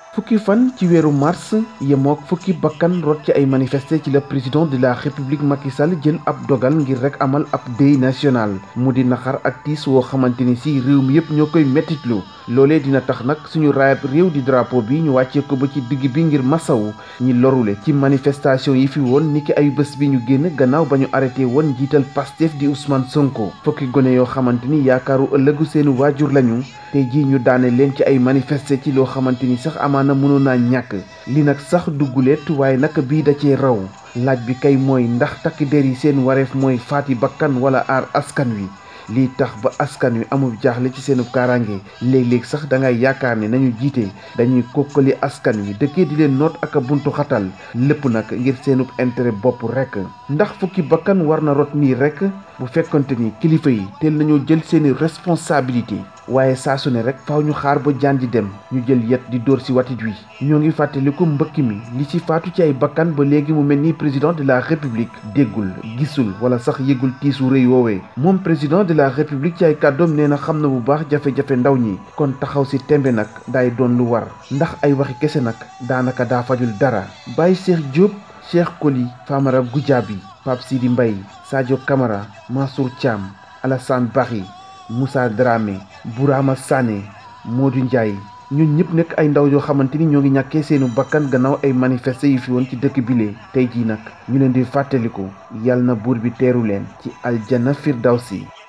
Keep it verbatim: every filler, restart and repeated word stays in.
fukki fan ci weeru mars yemook fukki bakkan rot ci ay manifesté ci la président de la république Macky Sall jël ab dogal ngir rek amal ab deuil national mu di naxar ak tiis woo xamante ni si réew mi yëpp ñoo koy mettitlu loolee dina tax nag suñu raayab réew di drapeau bi ñu wàccee ko ba ci digg bi ngir masawu ñi lorule ci manifestation yi fi woon niki ay bés bi ñu génn gannaaw ba ñu arrêté woon njiital Pastef di Ousmane Sonko fukki gone yoo xamante ni yaakaaru ëllëgu seeni waajur lañu tey jii ñu daane leen ci ay manifesté ci loo xamante ni sax amaana mënoon naa ñàkk li nag sax dugguleet waaye nag bii da cee raw laaj bi kay mooy ndax takk der yi seen wareef mooy faati bakkan wala aar askan wi lii tax ba askan wi amul jaaxle ci seenu kaaraange léeg-léeg sax da ngay yaakaar ne nañu jiite dañuy kokkali askan wi dëkkee di leen noot ak a buntu xatal lépp nag ngir seenub intérêt bopp rekk ndax fukki bakkan war na rot nii rekk bu fekkonte ni kilifa yi teel nañoo jël seeni responsabilité waaye saa su ne rek faaw ñu xaar ba jaan ji dem ñu jël yet di dóor ci watit wi ñoo ngi fàttaliku mbëkk mi li ci faatu ci ay bakkan ba léegi mu mel ni président de la république déggul gisul wala sax yëgul tiisu rëy woowee moom président de la république ci ay kàddoom nee na xam na bu baax jafe-jafe ndaw ñi kon taxaw ci tembe nag daay doon lu war ndax ay waxi kese nag daanaka daa fajul dara Baye Cheikh Diop Cheikh Koli Famara Goudiaby Pape Sidi Mbaye Sadio Camara Mansour Thiam Alassane Bakhy Moussa Dramé Bourama Sané Modou Ndiaye ñun ñëpp nekk ay ndaw yoo xamante ni ñoo ngi ñàkkee seenu bakkan gannaaw ay manifesté yi fi woon ci dëkk bile tey jii nag ñu leen di fàttaliku yàlla na buur bi teeru leen ci aljana firdawsi